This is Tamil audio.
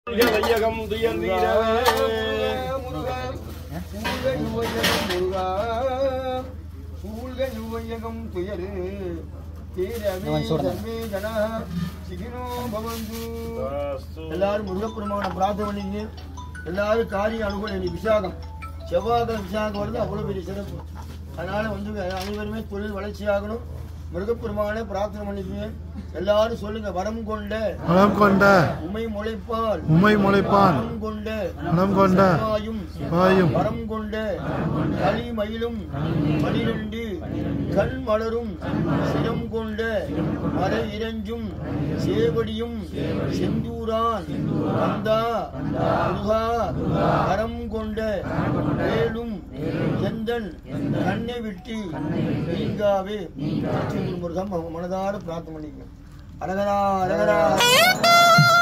வையகம் துயர்ந்தீரவே வையகம் துயரு எல்லாரும் முருகப்பெருமான பிரார்த்தனை பண்ணீங்க. எல்லாரும் காரிய அனுகூலம். விசாகம் செவ்வாய்க்கிழமை விசாகம் வருது, அவ்வளவு பெரிய சிறப்பு. அதனால அனைவருமே தொழில் வளர்ச்சியாகணும். முருகப்பெருமானே பிரார்த்தனை பண்ணிக்குங்க. எல்லாரும் சொல்லுங்க. வரம் கொண்ட உமை முளைப்பால் வரம் கொண்ட வரம் கொண்ட களி மயிலும் 12 கண் மலரும் சிரம் கொண்ட மறை இறஞ்சும் சேவடியும் செந்தூரான் வந்தா முருகா வரம் கொண்ட வேலும் எந்தன் கண்ணை விட்டு நீங்காவே. முருகன் மனதார பிரார்த்தனை பண்ணிக்க. அரகரா அரகரா.